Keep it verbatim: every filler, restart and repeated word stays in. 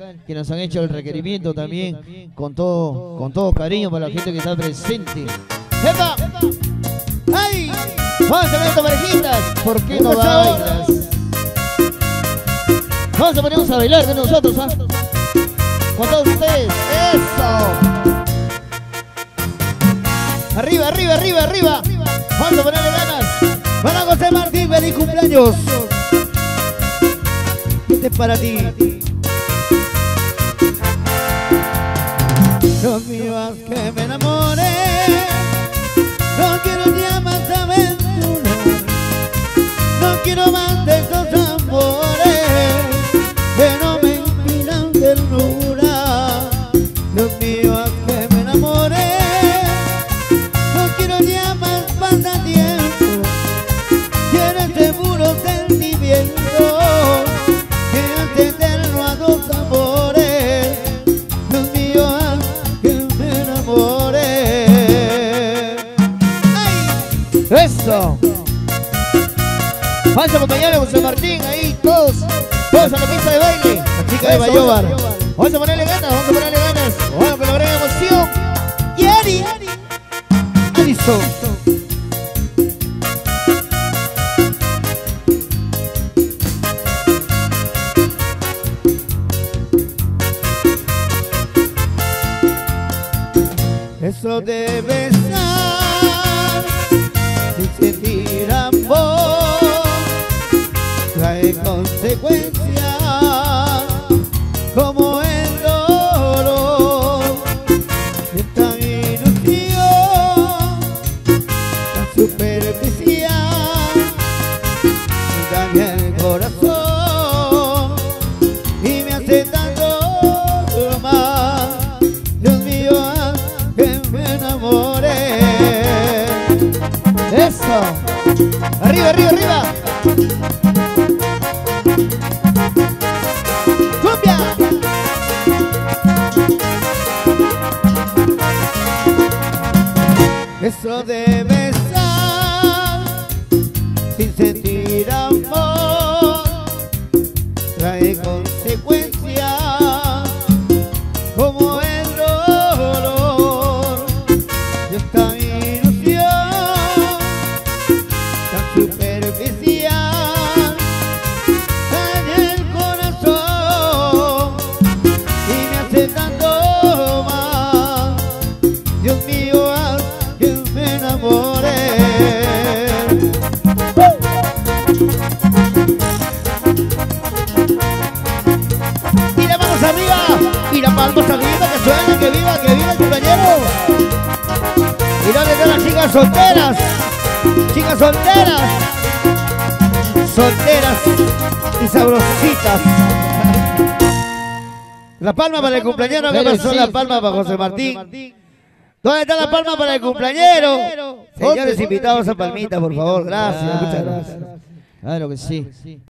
que nos han hecho el requerimiento también, con todo, con todo cariño para la gente que está presente. ¡Epa! ¡Ay! Vamos a poner estas parejitas. ¿Por qué no bailas? Vamos a ponernos a bailar con nosotros, ¿ah? Con todos ustedes. ¡Eso! Arriba, arriba, arriba, arriba. Vamos a ponerle ganas. Para José Martín, feliz cumpleaños. Este es para ti. Dios mío, haz que me enamore. No quiero ya más aventuras. No quiero más de esos amores que no me inspiran ternura. Dios mío, haz que me enamore. No quiero ya más pasatiempo. Quiero este puro sentimiento que hace eterno a dos amores. Dios mío, haz que me enamore. ¡Ay! ¡Eso! Vamos a acompañar a José Martín ahí, todos, todos a la pista de baile. La chica de Bayobar. Vamos a ponerle ganas, vamos a ponerle ganas. Vamos a colaborar en emoción. Y Ari, Alison. Eso de besar sin sentir amor trae consecuencias como el dolor. Esta ilusión tan superficial daña el corazón y me hace tanto mal. Dios mío, haz que me enamore. ¡Eso! ¡Arriba, arriba, arriba! ¡Cumbia! Eso de besar sin sentir amor trae consecuencias como el dolor de esta ilusión tan superficial daña el corazón y me hace tanto mal. Dios mío, haz que me enamore. ¡Y las manos arriba! ¡Y las palmas arriba! ¡Que suene! ¡Que viva! ¡Que viva el compañero! ¿Y dónde están las chicas solteras? ¡Chicas solteras! Solteras y sabrositas. La palma para el cumpleañero. ¿Qué Pero pasó? sí, La sí, palma para sí, José sí, Martín. Martín. ¿Dónde está la palma para el cumpleañero? Señores ¿Dónde? invitados a palmita, por favor. Gracias, muchas gracias. Claro que sí.